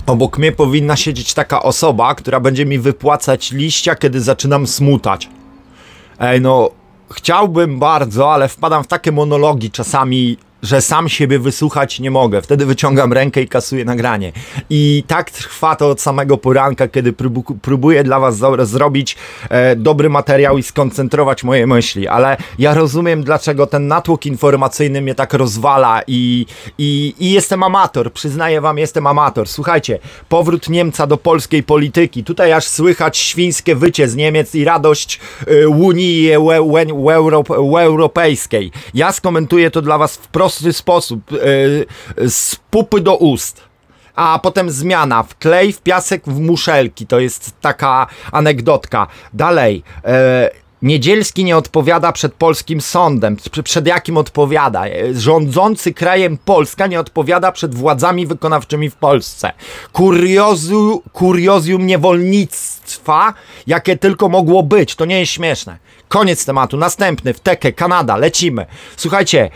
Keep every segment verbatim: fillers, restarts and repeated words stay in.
Obok mnie powinna siedzieć taka osoba, która będzie mi wypłacać liścia, kiedy zaczynam smutać. Ej, no, chciałbym bardzo, ale wpadam w takie monologi czasami, że sam siebie wysłuchać nie mogę. Wtedy wyciągam rękę i kasuję nagranie. I tak trwa to od samego poranka, kiedy próbu próbuję dla was zrobić e, dobry materiał i skoncentrować moje myśli. Ale ja rozumiem, dlaczego ten natłok informacyjny mnie tak rozwala i, i, i jestem amator. Przyznaję wam, jestem amator. Słuchajcie, powrót Niemca do polskiej polityki. Tutaj aż słychać świńskie wycie z Niemiec i radość e, Unii e, e, e, Europ e, europejskiej. Ja skomentuję to dla was wprost sposób, yy, z pupy do ust. A potem zmiana, wklej w piasek w muszelki, to jest taka anegdotka. Dalej, yy, Niedzielski nie odpowiada przed polskim sądem. Przed jakim odpowiada? Rządzący krajem Polska nie odpowiada przed władzami wykonawczymi w Polsce. Kuriozu, kuriozum niewolnictwa, jakie tylko mogło być. To nie jest śmieszne. Koniec tematu. Następny, wtekę, Kanada, lecimy. Słuchajcie,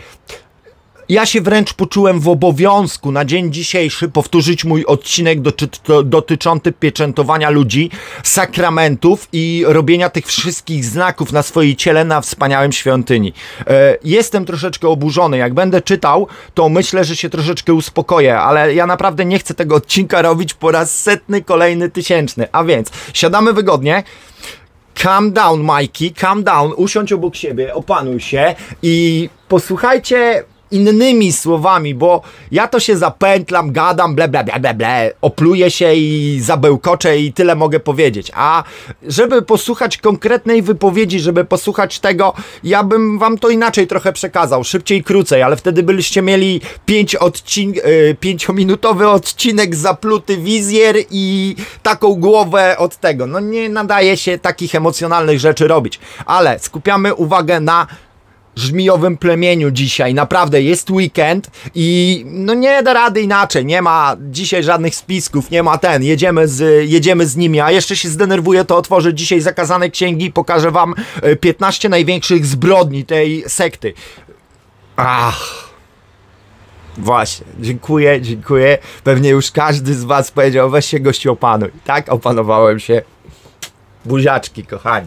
ja się wręcz poczułem w obowiązku na dzień dzisiejszy powtórzyć mój odcinek dotyczący pieczętowania ludzi, sakramentów i robienia tych wszystkich znaków na swoim ciele na wspaniałym świątyni. E, jestem troszeczkę oburzony. Jak będę czytał, to myślę, że się troszeczkę uspokoję, ale ja naprawdę nie chcę tego odcinka robić po raz setny, kolejny, tysięczny. A więc siadamy wygodnie. Calm down, Mikey, calm down. Usiądź obok siebie, opanuj się i posłuchajcie innymi słowami, bo ja to się zapętlam, gadam, ble, ble, ble, ble, ble, opluję się i zabełkoczę i tyle mogę powiedzieć. A żeby posłuchać konkretnej wypowiedzi, żeby posłuchać tego, ja bym wam to inaczej trochę przekazał, szybciej, krócej, ale wtedy byście mieli pięć odcin yy, pięciominutowy odcinek, zapluty wizjer i taką głowę od tego. No nie nadaje się takich emocjonalnych rzeczy robić, ale skupiamy uwagę na żmijowym plemieniu dzisiaj. Naprawdę jest weekend i no nie da rady inaczej. Nie ma dzisiaj żadnych spisków, nie ma ten. Jedziemy z, jedziemy z nimi, a jeszcze się zdenerwuję, to otworzę dzisiaj zakazane księgi i pokażę wam piętnaście największych zbrodni tej sekty. Ach. Właśnie, dziękuję, dziękuję. Pewnie już każdy z was powiedział, weź się gościu opanuj. Tak, opanowałem się. Buziaczki, kochani.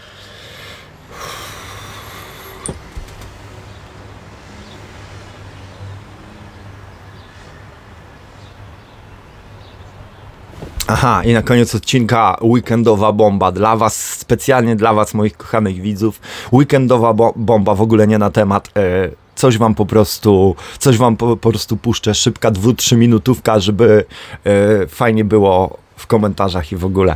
Aha, i na koniec odcinka weekendowa bomba dla was, specjalnie dla was, moich kochanych widzów. Weekendowa bo bomba, w ogóle nie na temat. E, coś wam po prostu, coś wam po, po prostu puszczę. Szybka dwu, trzy minutówka, żeby e, fajnie było w komentarzach i w ogóle.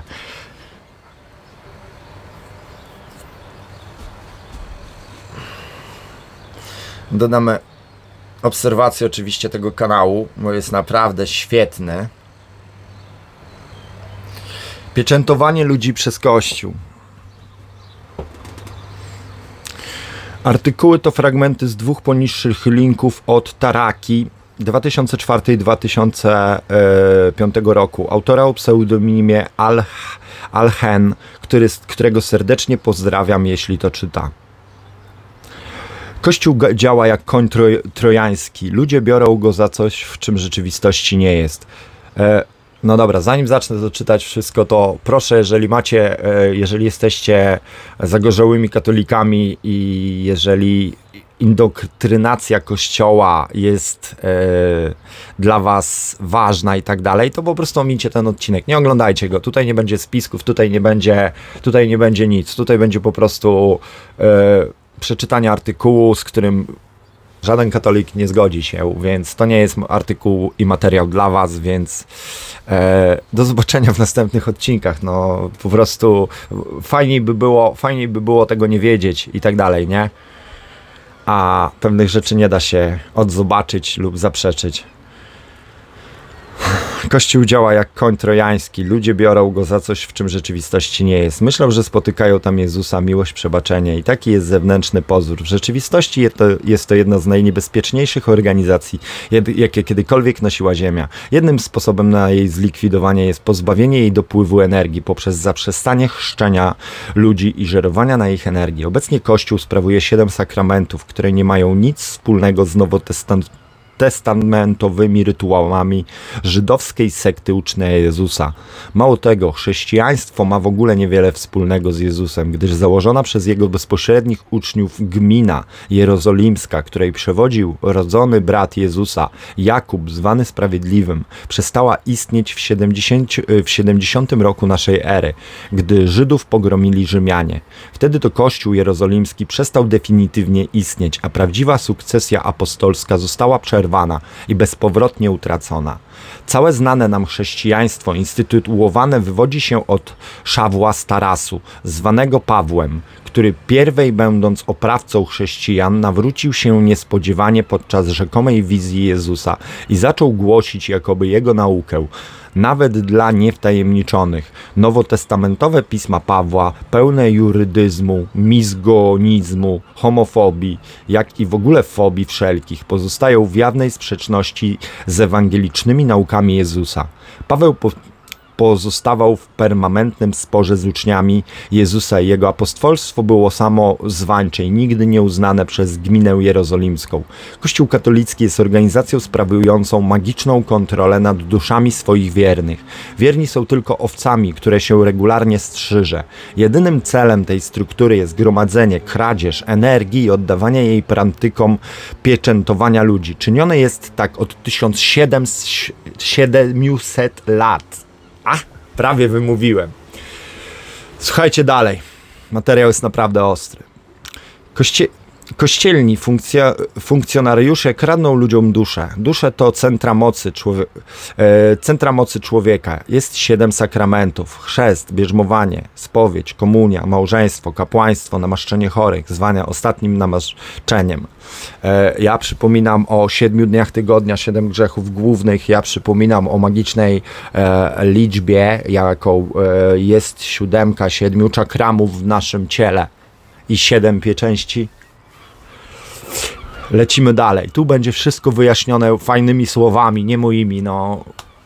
Dodamy obserwację oczywiście tego kanału, bo jest naprawdę świetny. Pieczętowanie ludzi przez Kościół. Artykuły to fragmenty z dwóch poniższych linków od Taraki dwa tysiące czwartego i dwa tysiące piątego roku. Autora o pseudonimie Al Alhen, który, którego serdecznie pozdrawiam, jeśli to czyta. Kościół działa jak koń troj, trojański. Ludzie biorą go za coś, w czym rzeczywistości nie jest. E, No dobra, zanim zacznę to czytać wszystko, to proszę, jeżeli macie, jeżeli jesteście zagorzałymi katolikami i jeżeli indoktrynacja Kościoła jest e, dla was ważna i tak dalej, to po prostu omincie ten odcinek. Nie oglądajcie go. Tutaj nie będzie spisków, tutaj nie będzie, tutaj nie będzie nic. Tutaj będzie po prostu e, przeczytanie artykułu, z którym żaden katolik nie zgodzi się, więc to nie jest artykuł i materiał dla was, więc e, do zobaczenia w następnych odcinkach. No po prostu fajniej by było, fajniej by było tego nie wiedzieć i tak dalej, nie? A pewnych rzeczy nie da się odzobaczyć lub zaprzeczyć. Kościół działa jak koń trojański. Ludzie biorą go za coś, w czym rzeczywistości nie jest. Myślą, że spotykają tam Jezusa, miłość, przebaczenie i taki jest zewnętrzny pozór. W rzeczywistości jest to, jest to jedna z najniebezpieczniejszych organizacji, jakie kiedykolwiek nosiła Ziemia. Jednym sposobem na jej zlikwidowanie jest pozbawienie jej dopływu energii poprzez zaprzestanie chrzczenia ludzi i żerowania na ich energii. Obecnie Kościół sprawuje siedem sakramentów, które nie mają nic wspólnego z nowotestamentem testamentowymi rytuałami żydowskiej sekty ucznia Jezusa. Mało tego, chrześcijaństwo ma w ogóle niewiele wspólnego z Jezusem, gdyż założona przez jego bezpośrednich uczniów gmina jerozolimska, której przewodził rodzony brat Jezusa, Jakub, zwany Sprawiedliwym, przestała istnieć w siedemdziesiątym roku naszej ery, gdy Żydów pogromili Rzymianie. Wtedy to Kościół jerozolimski przestał definitywnie istnieć, a prawdziwa sukcesja apostolska została przerwana i bezpowrotnie utracona. Całe znane nam chrześcijaństwo instytuowane wywodzi się od Szawła z Tarasu, zwanego Pawłem, który pierwej będąc oprawcą chrześcijan nawrócił się niespodziewanie podczas rzekomej wizji Jezusa i zaczął głosić jakoby jego naukę, nawet dla niewtajemniczonych. Nowotestamentowe pisma Pawła, pełne jurydyzmu, mizgonizmu, homofobii, jak i w ogóle fobii wszelkich, pozostają w jawnej sprzeczności z ewangelicznymi naukami Jezusa. Paweł po pozostawał w permanentnym sporze z uczniami Jezusa i jego apostolstwo było samozwańcze i nigdy nie uznane przez gminę jerozolimską. Kościół katolicki jest organizacją sprawującą magiczną kontrolę nad duszami swoich wiernych. Wierni są tylko owcami, które się regularnie strzyże. Jedynym celem tej struktury jest gromadzenie, kradzież energii i oddawanie jej praktykom pieczętowania ludzi. Czynione jest tak od tysiąc siedemset lat. A, prawie wymówiłem. Słuchajcie dalej. Materiał jest naprawdę ostry. Koście kościelni funkcja funkcjonariusze kradną ludziom duszę. Dusze to centra mocy, e, centra mocy człowieka. Jest siedem sakramentów. Chrzest, bierzmowanie, spowiedź, komunia, małżeństwo, kapłaństwo, namaszczenie chorych, zwane ostatnim namaszczeniem. E, ja przypominam o siedmiu dniach tygodnia, siedem grzechów głównych. Ja przypominam o magicznej e, liczbie, jaką e, jest siódemka, siedmiu czakramów w naszym ciele i siedem pieczęści. Lecimy dalej. Tu będzie wszystko wyjaśnione fajnymi słowami, nie moimi, no.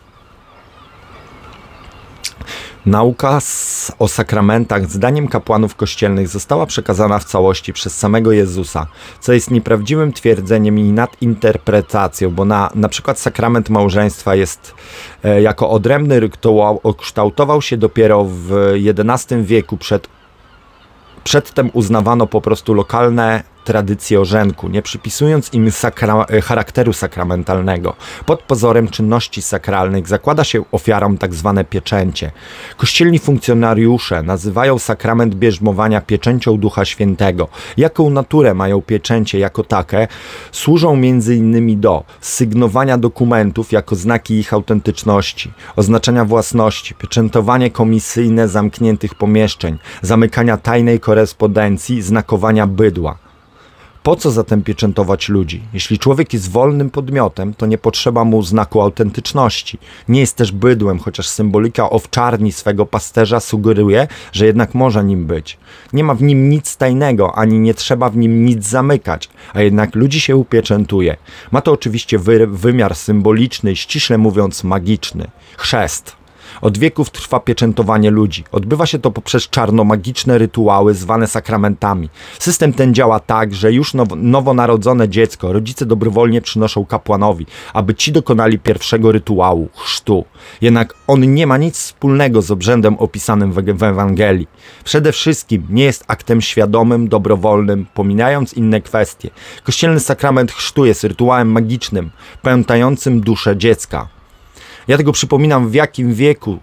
Nauka z, o sakramentach zdaniem kapłanów kościelnych została przekazana w całości przez samego Jezusa, co jest nieprawdziwym twierdzeniem i nadinterpretacją, bo na, na przykład sakrament małżeństwa jest e, jako odrębny rytuał, kształtował się dopiero w jedenastym wieku. Przed, przedtem uznawano po prostu lokalne tradycje orzenku, nie przypisując im sakra charakteru sakramentalnego. Pod pozorem czynności sakralnych zakłada się ofiarom tak zwane pieczęcie. Kościelni funkcjonariusze nazywają sakrament bierzmowania pieczęcią Ducha Świętego. Jaką naturę mają pieczęcie jako takie? Służą między innymi do sygnowania dokumentów jako znaki ich autentyczności, oznaczenia własności, pieczętowanie komisyjne zamkniętych pomieszczeń, zamykania tajnej korespondencji, znakowania bydła. Po co zatem pieczętować ludzi? Jeśli człowiek jest wolnym podmiotem, to nie potrzeba mu znaku autentyczności. Nie jest też bydłem, chociaż symbolika owczarni swego pasterza sugeruje, że jednak może nim być. Nie ma w nim nic tajnego, ani nie trzeba w nim nic zamykać, a jednak ludzi się upieczętuje. Ma to oczywiście wy wymiar symboliczny, ściśle mówiąc magiczny. Chrzest. Od wieków trwa pieczętowanie ludzi. Odbywa się to poprzez czarnomagiczne rytuały zwane sakramentami. System ten działa tak, że już now nowonarodzone dziecko rodzice dobrowolnie przynoszą kapłanowi, aby ci dokonali pierwszego rytuału, chrztu. Jednak on nie ma nic wspólnego z obrzędem opisanym w, w Ewangelii. Przede wszystkim nie jest aktem świadomym, dobrowolnym, pominając inne kwestie. Kościelny sakrament chrztu jest rytuałem magicznym, pamiętającym duszę dziecka. Ja tego przypominam, w jakim wieku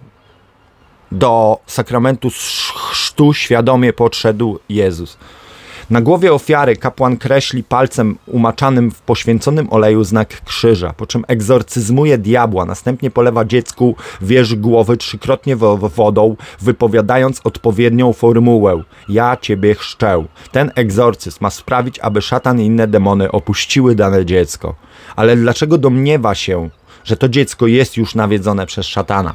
do sakramentu chrztu świadomie podszedł Jezus. Na głowie ofiary kapłan kreśli palcem umaczanym w poświęconym oleju znak krzyża, po czym egzorcyzmuje diabła, następnie polewa dziecku wierzch głowy trzykrotnie wodą, wypowiadając odpowiednią formułę: ja ciebie chrzczę. Ten egzorcyzm ma sprawić, aby szatan i inne demony opuściły dane dziecko. Ale dlaczego domniewa się, że to dziecko jest już nawiedzone przez szatana?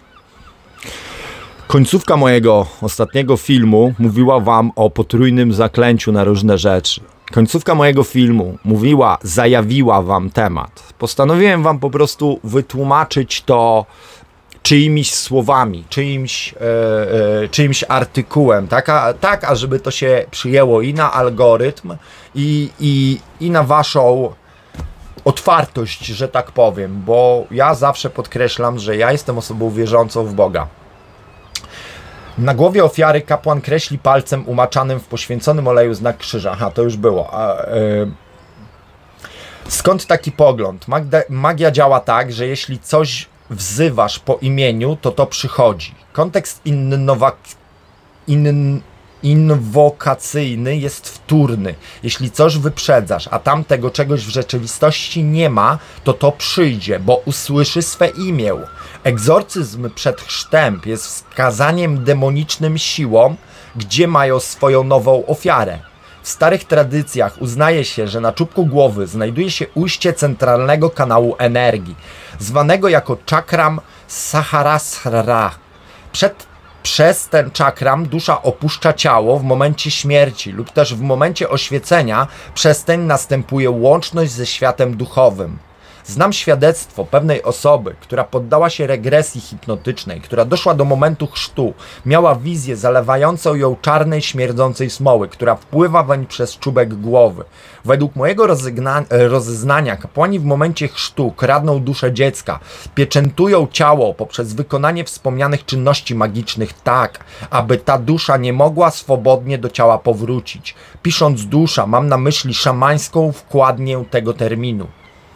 Końcówka mojego ostatniego filmu mówiła wam o potrójnym zaklęciu na różne rzeczy. Końcówka mojego filmu mówiła, zajawiła wam temat. Postanowiłem wam po prostu wytłumaczyć to czyimiś słowami, czyimś, e, e, czyimś artykułem, tak, a, tak, ażeby to się przyjęło i na algorytm, i, i, i na waszą otwartość, że tak powiem, bo ja zawsze podkreślam, że ja jestem osobą wierzącą w Boga. Na głowie ofiary kapłan kreśli palcem umaczanym w poświęconym oleju znak krzyża. Aha, to już było. A, yy... Skąd taki pogląd? Magda, magia działa tak, że jeśli coś wzywasz po imieniu, to to przychodzi. Kontekst innowa... in... inwokacyjny jest wtórny. Jeśli coś wyprzedzasz, a tamtego czegoś w rzeczywistości nie ma, to to przyjdzie, bo usłyszy swe imię. Egzorcyzm przed chrztem jest wskazaniem demonicznym siłom, gdzie mają swoją nową ofiarę. W starych tradycjach uznaje się, że na czubku głowy znajduje się ujście centralnego kanału energii, zwanego jako czakram Sahasrara. Przed Przez ten czakram dusza opuszcza ciało w momencie śmierci lub też w momencie oświecenia, przez ten następuje łączność ze światem duchowym. Znam świadectwo pewnej osoby, która poddała się regresji hipnotycznej, która doszła do momentu chrztu, miała wizję zalewającą ją czarnej, śmierdzącej smoły, która wpływa weń przez czubek głowy. Według mojego rozeznania kapłani w momencie chrztu kradną duszę dziecka, pieczętują ciało poprzez wykonanie wspomnianych czynności magicznych tak, aby ta dusza nie mogła swobodnie do ciała powrócić. Pisząc dusza, mam na myśli szamańską wkładnię tego terminu.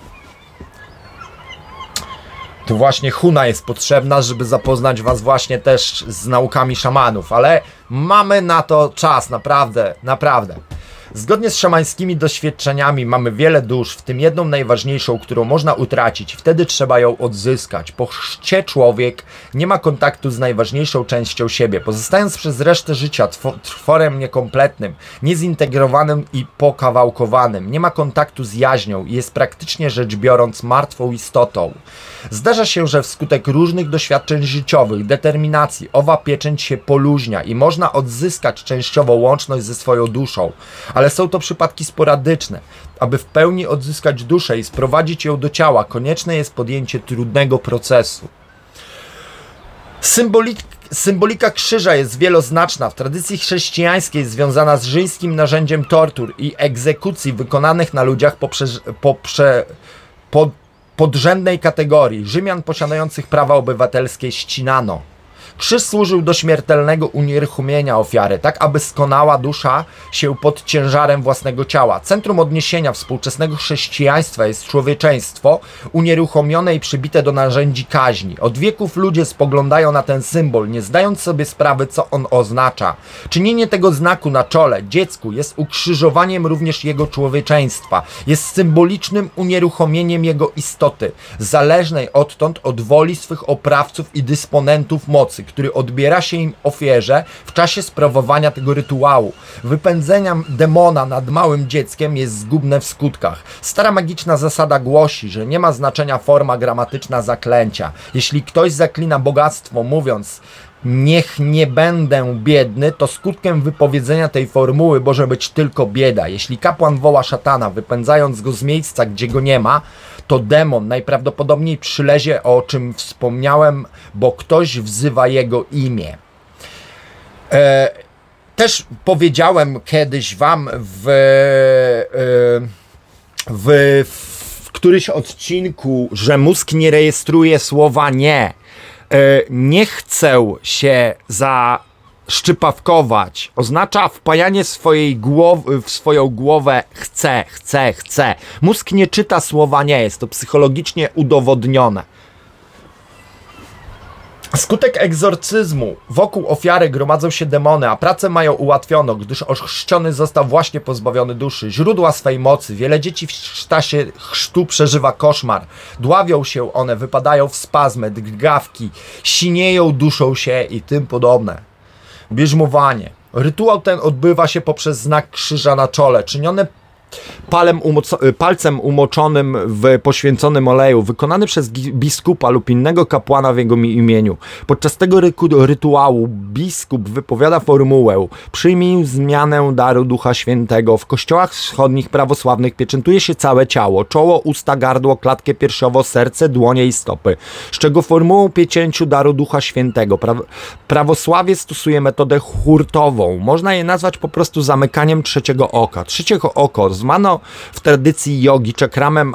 To właśnie Huna jest potrzebna, żeby zapoznać was właśnie też z naukami szamanów, ale mamy na to czas, naprawdę, naprawdę. Zgodnie z szamańskimi doświadczeniami mamy wiele dusz, w tym jedną najważniejszą, którą można utracić. Wtedy trzeba ją odzyskać. Po chrzcie człowiek nie ma kontaktu z najważniejszą częścią siebie, pozostając przez resztę życia tworem niekompletnym, niezintegrowanym i pokawałkowanym. Nie ma kontaktu z jaźnią i jest praktycznie rzecz biorąc martwą istotą. Zdarza się, że wskutek różnych doświadczeń życiowych, determinacji, owa pieczęć się poluźnia i można odzyskać częściowo łączność ze swoją duszą. Ale są to przypadki sporadyczne. Aby w pełni odzyskać duszę i sprowadzić ją do ciała, konieczne jest podjęcie trudnego procesu. Symbolik, symbolika krzyża jest wieloznaczna. W tradycji chrześcijańskiej związana z żeńskim narzędziem tortur i egzekucji wykonanych na ludziach poprzez, poprze, pod, podrzędnej kategorii. Rzymian posiadających prawa obywatelskie ścinano. Krzyż służył do śmiertelnego unieruchomienia ofiary, tak aby skonała dusza się pod ciężarem własnego ciała. Centrum odniesienia współczesnego chrześcijaństwa jest człowieczeństwo, unieruchomione i przybite do narzędzi kaźni. Od wieków ludzie spoglądają na ten symbol, nie zdając sobie sprawy, co on oznacza. Czynienie tego znaku na czole dziecku jest ukrzyżowaniem również jego człowieczeństwa. Jest symbolicznym unieruchomieniem jego istoty, zależnej odtąd od woli swych oprawców i dysponentów mocy, który odbiera się im ofierze w czasie sprawowania tego rytuału. Wypędzenie demona nad małym dzieckiem jest zgubne w skutkach. Stara magiczna zasada głosi, że nie ma znaczenia forma gramatyczna zaklęcia. Jeśli ktoś zaklina bogactwo mówiąc niech nie będę biedny, to skutkiem wypowiedzenia tej formuły może być tylko bieda. Jeśli kapłan woła szatana, wypędzając go z miejsca, gdzie go nie ma, to demon najprawdopodobniej przylezie, o czym wspomniałem, bo ktoś wzywa jego imię. E, też powiedziałem kiedyś wam w, e, w, w którymś odcinku, że mózg nie rejestruje słowa nie. Nie chcę się zaszczypawkować. Oznacza wpajanie swojej głowy w swoją głowę chcę, chcę, chcę. Mózg nie czyta słowa nie, jest to psychologicznie udowodnione. Skutek egzorcyzmu. Wokół ofiary gromadzą się demony, a pracę mają ułatwiono, gdyż ochrzczony został właśnie pozbawiony duszy, źródła swej mocy. Wiele dzieci w czasie chrztu przeżywa koszmar. Dławią się one, wypadają w spazmy, drgawki, sinieją, duszą się i tym podobne. Bierzmowanie. Rytuał ten odbywa się poprzez znak krzyża na czole, czyniony Palem umoco- palcem umoczonym w poświęconym oleju, wykonany przez biskupa lub innego kapłana w jego imieniu. Podczas tego ry- rytuału biskup wypowiada formułę: przyjmij zmianę daru Ducha Świętego. W kościołach wschodnich prawosławnych pieczętuje się całe ciało: czoło, usta, gardło, klatkę piersiową, serce, dłonie i stopy, z czego formułą pieczęciu daru Ducha Świętego. Pra- prawosławie stosuje metodę hurtową. Można je nazwać po prostu zamykaniem trzeciego oka. Trzeciego oko zwano w tradycji jogi czakramem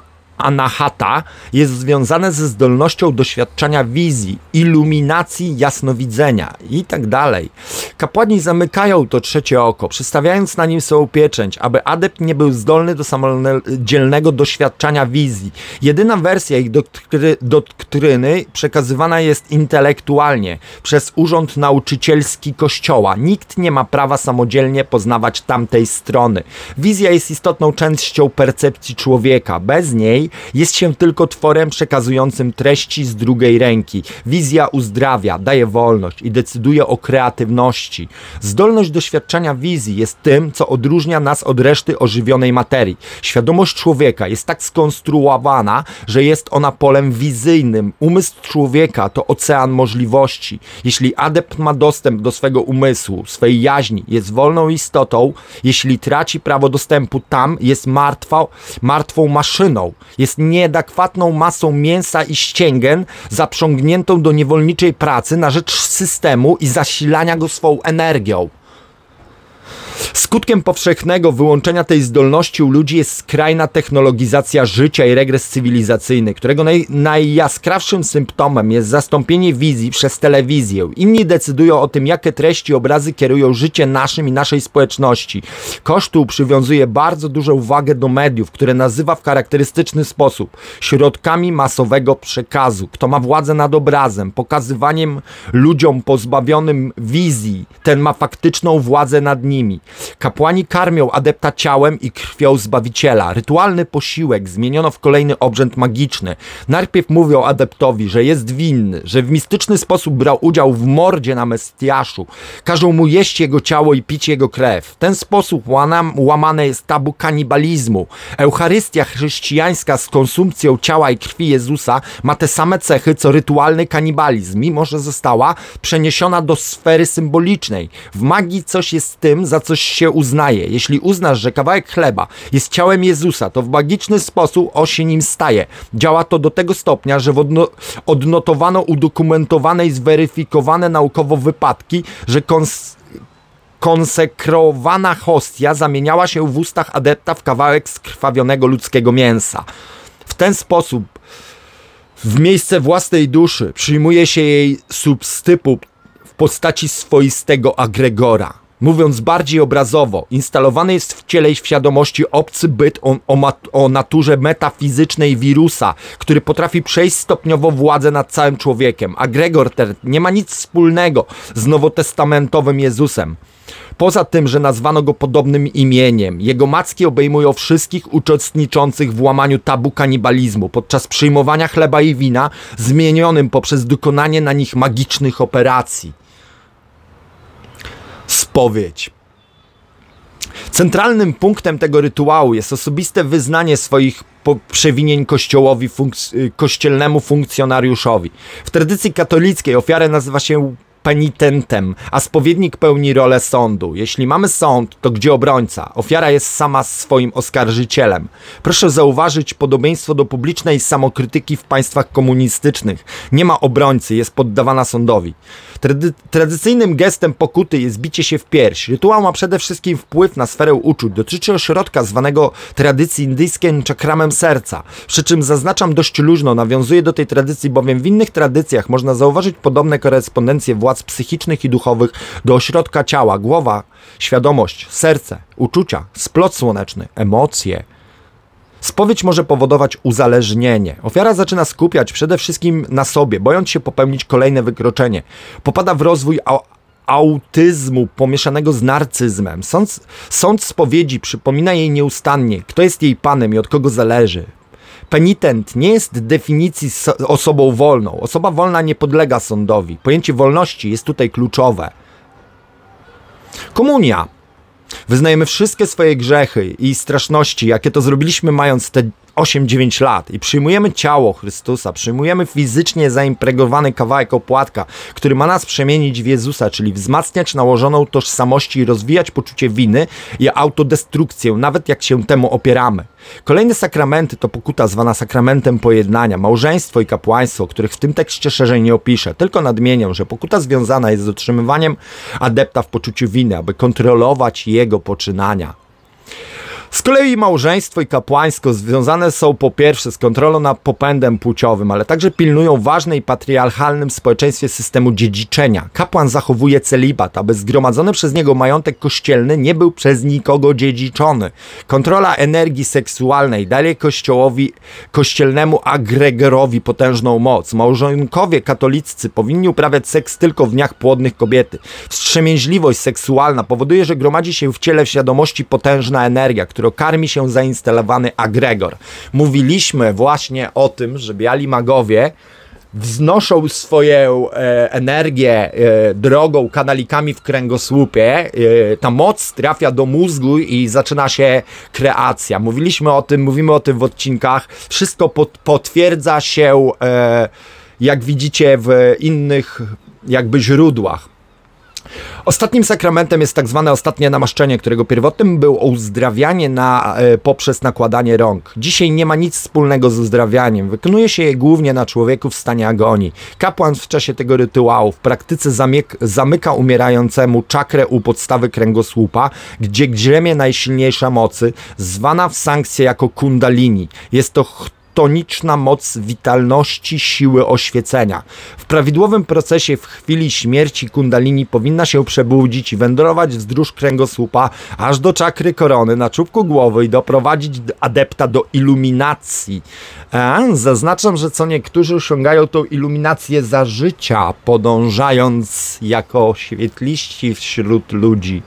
anahata jest związane ze zdolnością doświadczania wizji, iluminacji, jasnowidzenia i tak dalej. Kapłani zamykają to trzecie oko, przystawiając na nim swoją pieczęć, aby adept nie był zdolny do samodzielnego doświadczania wizji. Jedyna wersja ich doktry, doktryny przekazywana jest intelektualnie przez urząd nauczycielski Kościoła. Nikt nie ma prawa samodzielnie poznawać tamtej strony. Wizja jest istotną częścią percepcji człowieka. Bez niej jest się tylko tworem przekazującym treści z drugiej ręki. Wizja uzdrawia, daje wolność i decyduje o kreatywności. Zdolność doświadczenia wizji jest tym, co odróżnia nas od reszty ożywionej materii. Świadomość człowieka jest tak skonstruowana, że jest ona polem wizyjnym. Umysł człowieka to ocean możliwości. Jeśli adept ma dostęp do swego umysłu, swej jaźni, jest wolną istotą. Jeśli traci prawo dostępu tam, jest martwa, martwą maszyną. Jest nieadekwatną masą mięsa i ścięgen zaprzągniętą do niewolniczej pracy na rzecz systemu i zasilania go swą energią. Skutkiem powszechnego wyłączenia tej zdolności u ludzi jest skrajna technologizacja życia i regres cywilizacyjny, którego naj, najjaskrawszym symptomem jest zastąpienie wizji przez telewizję. Inni decydują o tym, jakie treści, obrazy kierują życie naszym i naszej społeczności. Kościół przywiązuje bardzo dużą wagę do mediów, które nazywa w charakterystyczny sposób środkami masowego przekazu. Kto ma władzę nad obrazem, pokazywaniem ludziom pozbawionym wizji, ten ma faktyczną władzę nad nimi. Kapłani karmią adepta ciałem i krwią Zbawiciela. Rytualny posiłek zmieniono w kolejny obrzęd magiczny. Najpierw mówią adeptowi, że jest winny, że w mistyczny sposób brał udział w mordzie na Mesjaszu. Każą mu jeść jego ciało i pić jego krew. W ten sposób łamam, łamane jest tabu kanibalizmu. Eucharystia chrześcijańska z konsumpcją ciała i krwi Jezusa ma te same cechy, co rytualny kanibalizm, mimo że została przeniesiona do sfery symbolicznej. W magii coś jest tym, za coś się uznaje. Jeśli uznasz, że kawałek chleba jest ciałem Jezusa, to w magiczny sposób on się nim staje. Działa to do tego stopnia, że odno odnotowano udokumentowane i zweryfikowane naukowo wypadki, że kons konsekrowana hostia zamieniała się w ustach adepta w kawałek skrwawionego ludzkiego mięsa. W ten sposób w miejsce własnej duszy przyjmuje się jej substytut w postaci swoistego agregora. Mówiąc bardziej obrazowo, instalowany jest w ciele i w świadomości obcy byt o, o, o naturze metafizycznej wirusa, który potrafi przejść stopniowo władzę nad całym człowiekiem. Agregor ten nie ma nic wspólnego z nowotestamentowym Jezusem. Poza tym, że nazwano go podobnym imieniem, jego macki obejmują wszystkich uczestniczących w łamaniu tabu kanibalizmu podczas przyjmowania chleba i wina, zmienionym poprzez dokonanie na nich magicznych operacji. Spowiedź. Centralnym punktem tego rytuału jest osobiste wyznanie swoich przewinień kościołowi, funkc- kościelnemu funkcjonariuszowi. W tradycji katolickiej ofiarę nazywa się penitentem, a spowiednik pełni rolę sądu. Jeśli mamy sąd, to gdzie obrońca? Ofiara jest sama swoim oskarżycielem. Proszę zauważyć podobieństwo do publicznej samokrytyki w państwach komunistycznych. Nie ma obrońcy, jest poddawana sądowi. Trady tradycyjnym gestem pokuty jest bicie się w pierś. Rytuał ma przede wszystkim wpływ na sferę uczuć. Dotyczy ośrodka zwanego tradycji indyjskiej czakramem serca. Przy czym zaznaczam dość luźno, nawiązuje do tej tradycji, bowiem w innych tradycjach można zauważyć podobne korespondencje władz psychicznych i duchowych do ośrodka ciała, głowa, świadomość, serce, uczucia, splot słoneczny, emocje. Spowiedź może powodować uzależnienie. Ofiara zaczyna skupiać przede wszystkim na sobie, bojąc się popełnić kolejne wykroczenie. Popada w rozwój autyzmu pomieszanego z narcyzmem. Sąd, sąd spowiedzi przypomina jej nieustannie, kto jest jej panem i od kogo zależy. Penitent nie jest definicji osobą wolną. Osoba wolna nie podlega sądowi. Pojęcie wolności jest tutaj kluczowe. Komunia. Wyznajemy wszystkie swoje grzechy i straszności, jakie to zrobiliśmy mając te osiem dziewięć lat i przyjmujemy ciało Chrystusa, przyjmujemy fizycznie zaimpregnowany kawałek opłatka, który ma nas przemienić w Jezusa, czyli wzmacniać nałożoną tożsamość i rozwijać poczucie winy i autodestrukcję, nawet jak się temu opieramy. Kolejne sakramenty to pokuta zwana sakramentem pojednania, małżeństwo i kapłaństwo, których w tym tekście szerzej nie opiszę, tylko nadmienię, że pokuta związana jest z utrzymywaniem adepta w poczuciu winy, aby kontrolować jego poczynania. Z kolei małżeństwo i kapłaństwo związane są po pierwsze z kontrolą nad popędem płciowym, ale także pilnują ważnej i patriarchalnym społeczeństwie systemu dziedziczenia. Kapłan zachowuje celibat, aby zgromadzony przez niego majątek kościelny nie był przez nikogo dziedziczony. Kontrola energii seksualnej daje kościołowi, kościelnemu agregorowi potężną moc. Małżonkowie katoliccy powinni uprawiać seks tylko w dniach płodnych kobiety. Wstrzemięźliwość seksualna powoduje, że gromadzi się w ciele w świadomości potężna energia, którą karmi się zainstalowany agregor. Mówiliśmy właśnie o tym, że biali magowie wznoszą swoją e, energię e, drogą, kanalikami w kręgosłupie. E, ta moc trafia do mózgu i zaczyna się kreacja. Mówiliśmy o tym, mówimy o tym w odcinkach. Wszystko pot, potwierdza się, e, jak widzicie, w innych jakby źródłach. Ostatnim sakramentem jest tak zwane ostatnie namaszczenie, którego pierwotnym było uzdrawianie na, e, poprzez nakładanie rąk. Dzisiaj nie ma nic wspólnego z uzdrawianiem. Wykonuje się je głównie na człowieku w stanie agonii. Kapłan w czasie tego rytuału w praktyce zamyk, zamyka umierającemu czakrę u podstawy kręgosłupa, gdzie grzemie najsilniejsza mocy, zwana w sankcję jako kundalini. Jest to toniczna moc witalności, siły oświecenia. W prawidłowym procesie w chwili śmierci kundalini powinna się przebudzić i wędrować wzdłuż kręgosłupa aż do czakry korony na czubku głowy i doprowadzić adepta do iluminacji. A, zaznaczam, że co niektórzy osiągają tą iluminację za życia, podążając jako świetliści wśród ludzi.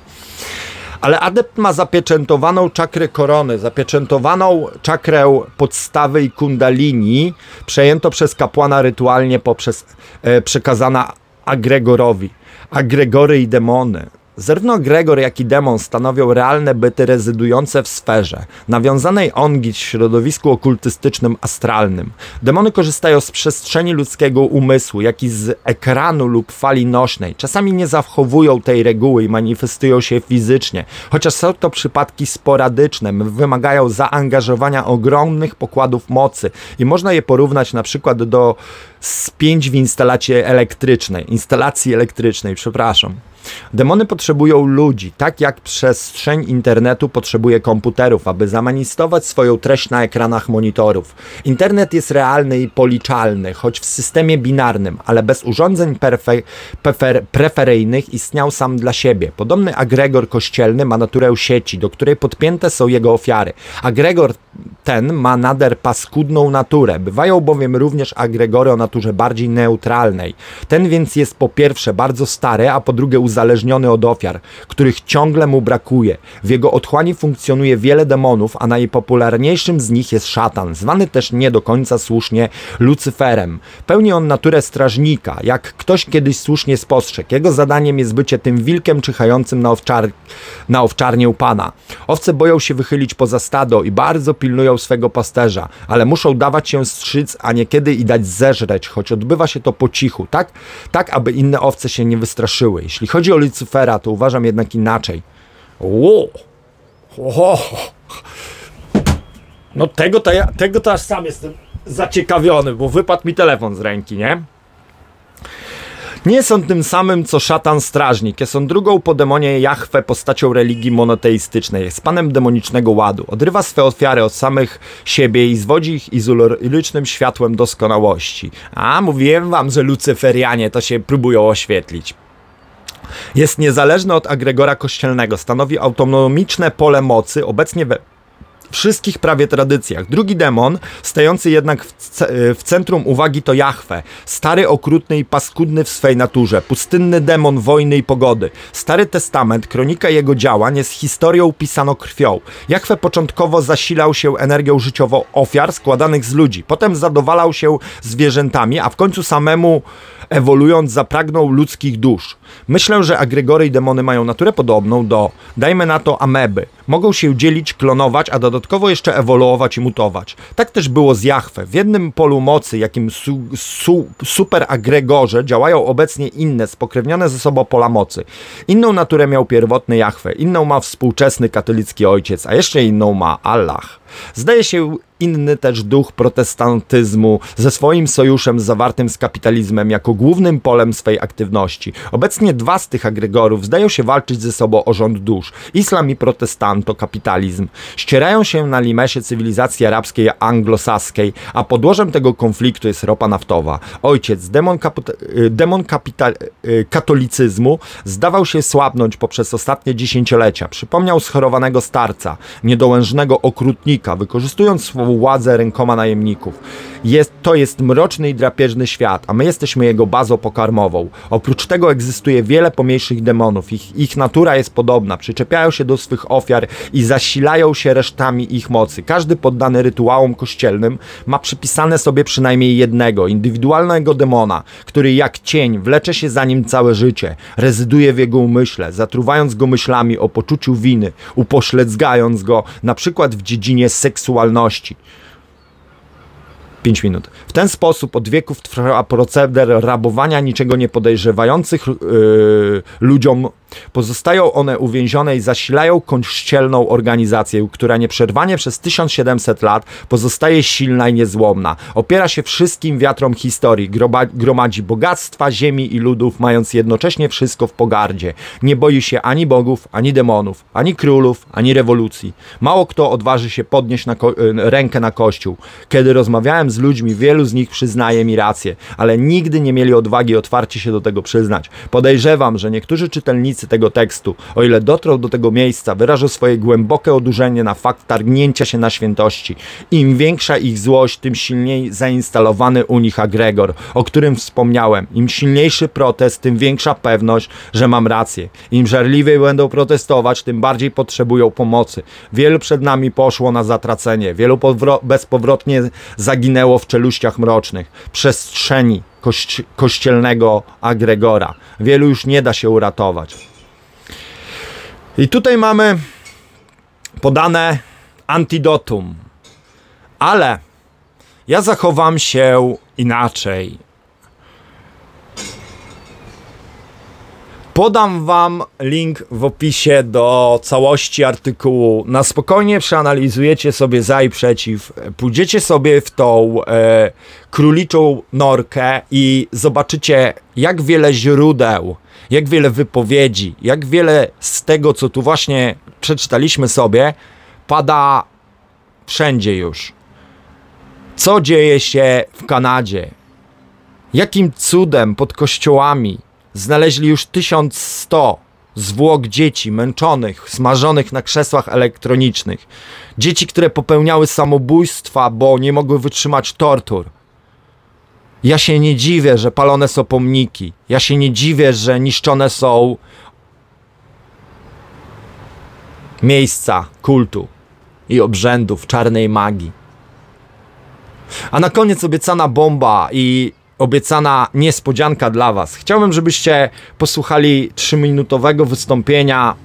Ale adept ma zapieczętowaną czakrę korony, zapieczętowaną czakrę podstawy i kundalini, przejęto przez kapłana rytualnie poprzez e, przekazana agregorowi. Agregory i demony. Zarówno agregor, jak i demon stanowią realne byty rezydujące w sferze, nawiązanej ongić w środowisku okultystycznym astralnym. Demony korzystają z przestrzeni ludzkiego umysłu, jak i z ekranu lub fali nośnej. Czasami nie zachowują tej reguły i manifestują się fizycznie, chociaż są to przypadki sporadyczne, wymagają zaangażowania ogromnych pokładów mocy i można je porównać na przykład do spięć w instalacji elektrycznej, instalacji elektrycznej, przepraszam. Demony potrzebują ludzi, tak jak przestrzeń internetu potrzebuje komputerów, aby zamanistować swoją treść na ekranach monitorów. Internet jest realny i policzalny, choć w systemie binarnym, ale bez urządzeń prefer preferyjnych istniał sam dla siebie. Podobny agregor kościelny ma naturę sieci, do której podpięte są jego ofiary. Agregor ten ma nader paskudną naturę. Bywają bowiem również agregory o naturze bardziej neutralnej. Ten więc jest po pierwsze bardzo stary, a po drugie uzależniony od ofiar, których ciągle mu brakuje. W jego otchłani funkcjonuje wiele demonów, a najpopularniejszym z nich jest szatan, zwany też nie do końca słusznie Lucyferem. Pełni on naturę strażnika, jak ktoś kiedyś słusznie spostrzegł. Jego zadaniem jest bycie tym wilkiem czyhającym na, owczar na owczarnię Pana. Owce boją się wychylić poza stado i bardzo pilnują swego pasterza, ale muszą dawać się strzyc, a niekiedy i dać zeżreć, choć odbywa się to po cichu, tak? Tak, aby inne owce się nie wystraszyły. Jeśli chodzi o Lucyfera, to uważam jednak inaczej. Ło! Oho. No tego to ja, tego to aż sam jestem zaciekawiony, bo wypadł mi telefon z ręki, nie? Nie są tym samym co szatan strażnik, jest on drugą po demonie Jahwe postacią religii monoteistycznej, jest panem demonicznego ładu, odrywa swe ofiary od samych siebie i zwodzi ich izolorycznym światłem doskonałości. A, mówiłem wam, że lucyferianie to się próbują oświetlić. Jest niezależny od agregora kościelnego, stanowi autonomiczne pole mocy, obecnie we wszystkich prawie tradycjach. Drugi demon, stający jednak w, w centrum uwagi, to Jahwe. Stary, okrutny i paskudny w swej naturze. Pustynny demon wojny i pogody. Stary Testament, kronika jego działań jest historią pisano krwią. Jahwe początkowo zasilał się energią życiową ofiar składanych z ludzi. Potem zadowalał się zwierzętami, a w końcu samemu ewoluując zapragnął ludzkich dusz. Myślę, że agregory i demony mają naturę podobną do, dajmy na to, ameby. Mogą się dzielić, klonować, a dodatkowo jeszcze ewoluować i mutować. Tak też było z Jahwe. W jednym polu mocy, jakim su, su, superagregorze, działają obecnie inne, spokrewnione ze sobą pola mocy. Inną naturę miał pierwotny Jahwe, inną ma współczesny katolicki ojciec, a jeszcze inną ma Allah. Zdaje się inny też duch protestantyzmu ze swoim sojuszem zawartym z kapitalizmem jako głównym polem swej aktywności. Obecnie dwa z tych agregorów zdają się walczyć ze sobą o rząd dusz. Islam i protestanto, kapitalizm. Ścierają się na limesie cywilizacji arabskiej anglosaskiej, a podłożem tego konfliktu jest ropa naftowa. Ojciec, demon, demon kapita katolicyzmu, zdawał się słabnąć poprzez ostatnie dziesięciolecia. Przypomniał schorowanego starca, niedołężnego okrutnika, wykorzystując swą władzę rękoma najemników. Jest, to jest mroczny i drapieżny świat, a my jesteśmy jego bazą pokarmową. Oprócz tego egzystuje wiele pomniejszych demonów. Ich, ich natura jest podobna. Przyczepiają się do swych ofiar i zasilają się resztami ich mocy. Każdy poddany rytuałom kościelnym ma przypisane sobie przynajmniej jednego, indywidualnego demona, który jak cień wlecze się za nim całe życie, rezyduje w jego umyśle, zatruwając go myślami o poczuciu winy, upośledzgając go na przykład w dziedzinie seksualności. pięć minut. W ten sposób od wieków trwa proceder rabowania niczego nie podejrzewających yy, ludziom. Pozostają one uwięzione i zasilają kościelną organizację, która nieprzerwanie przez tysiąc siedemset lat pozostaje silna i niezłomna. Opiera się wszystkim wiatrom historii, groba, gromadzi bogactwa ziemi i ludów, mając jednocześnie wszystko w pogardzie. Nie boi się ani bogów, ani demonów, ani królów, ani rewolucji. Mało kto odważy się podnieść na rękę na kościół. Kiedy rozmawiałem z ludźmi, wielu z nich przyznaje mi rację, ale nigdy nie mieli odwagi otwarcie się do tego przyznać. Podejrzewam, że niektórzy czytelnicy tego tekstu, o ile dotrą do tego miejsca, wyrażą swoje głębokie odurzenie na fakt targnięcia się na świętości. Im większa ich złość, tym silniej zainstalowany u nich agregor, o którym wspomniałem. Im silniejszy protest, tym większa pewność, że mam rację. Im żarliwiej będą protestować, tym bardziej potrzebują pomocy. Wielu przed nami poszło na zatracenie, wielu bezpowrotnie zaginęło w czeluściach mrocznych, przestrzeni kości kościelnego agregora. Wielu już nie da się uratować. I tutaj mamy podane antidotum, ale ja zachowam się inaczej. Podam wam link w opisie do całości artykułu. Na spokojnie przeanalizujecie sobie za i przeciw. Pójdziecie sobie w tą e, króliczą norkę i zobaczycie, jak wiele źródeł, jak wiele wypowiedzi, jak wiele z tego, co tu właśnie przeczytaliśmy sobie, pada wszędzie już. Co dzieje się w Kanadzie? Jakim cudem pod kościołami znaleźli już tysiąc sto zwłok dzieci męczonych, smażonych na krzesłach elektronicznych. Dzieci, które popełniały samobójstwa, bo nie mogły wytrzymać tortur. Ja się nie dziwię, że palone są pomniki. Ja się nie dziwię, że niszczone są miejsca kultu i obrzędów czarnej magii. A na koniec obiecana bomba i obiecana niespodzianka dla was. Chciałbym, żebyście posłuchali trzyminutowego wystąpienia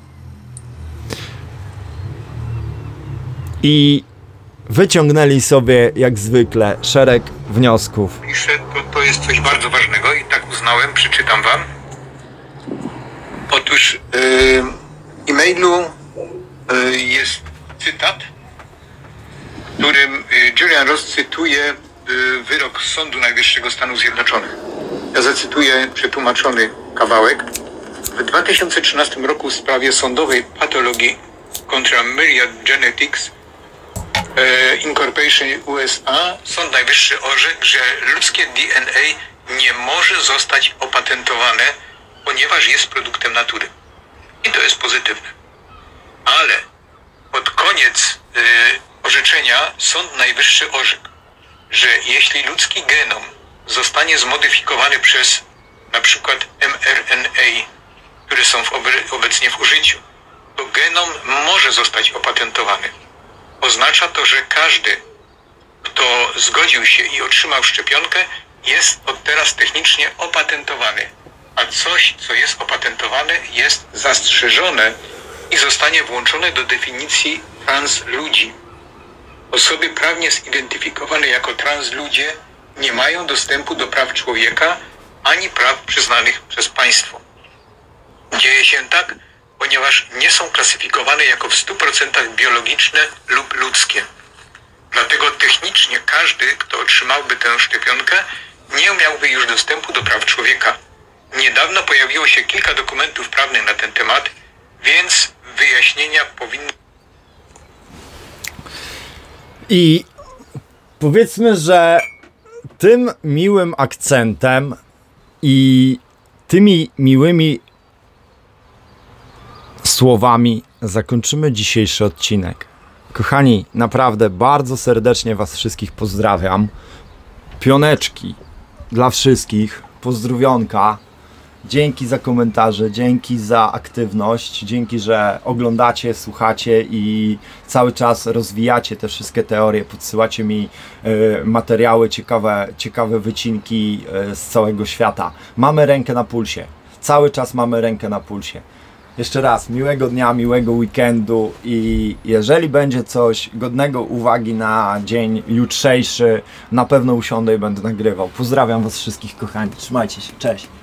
i wyciągnęli sobie, jak zwykle, szereg wniosków. Piszę, to, to jest coś bardzo ważnego i tak uznałem, przeczytam wam. Otóż yy, w e-mailu yy, jest cytat, w którym Julian Ross cytuje wyrok Sądu Najwyższego Stanów Zjednoczonych. Ja zacytuję przetłumaczony kawałek. W dwa tysiące trzynastym roku w sprawie sądowej patologii kontra Myriad Genetics e, Incorporation U S A Sąd Najwyższy orzekł, że ludzkie D N A nie może zostać opatentowane, ponieważ jest produktem natury. I to jest pozytywne. Ale pod koniec e, orzeczenia Sąd Najwyższy orzekł, że jeśli ludzki genom zostanie zmodyfikowany przez na przykład M R N A, które są w obecnie w użyciu, to genom może zostać opatentowany. Oznacza to, że każdy, kto zgodził się i otrzymał szczepionkę, jest od teraz technicznie opatentowany. A coś, co jest opatentowane, jest zastrzeżone i zostanie włączone do definicji trans ludzi. Osoby prawnie zidentyfikowane jako transludzie nie mają dostępu do praw człowieka ani praw przyznanych przez państwo. Dzieje się tak, ponieważ nie są klasyfikowane jako w stu procentach biologiczne lub ludzkie. Dlatego technicznie każdy, kto otrzymałby tę szczepionkę, nie miałby już dostępu do praw człowieka. Niedawno pojawiło się kilka dokumentów prawnych na ten temat, więc wyjaśnienia powinny... I powiedzmy, że tym miłym akcentem i tymi miłymi słowami zakończymy dzisiejszy odcinek. Kochani, naprawdę bardzo serdecznie was wszystkich pozdrawiam. Pioneczki dla wszystkich, pozdrówionka. Dzięki za komentarze, dzięki za aktywność, dzięki, że oglądacie, słuchacie i cały czas rozwijacie te wszystkie teorie, podsyłacie mi y, materiały, ciekawe, ciekawe wycinki y, z całego świata. Mamy rękę na pulsie, cały czas mamy rękę na pulsie. Jeszcze raz, miłego dnia, miłego weekendu i jeżeli będzie coś godnego uwagi na dzień jutrzejszy, na pewno usiądę i będę nagrywał. Pozdrawiam was wszystkich, kochani, trzymajcie się, cześć!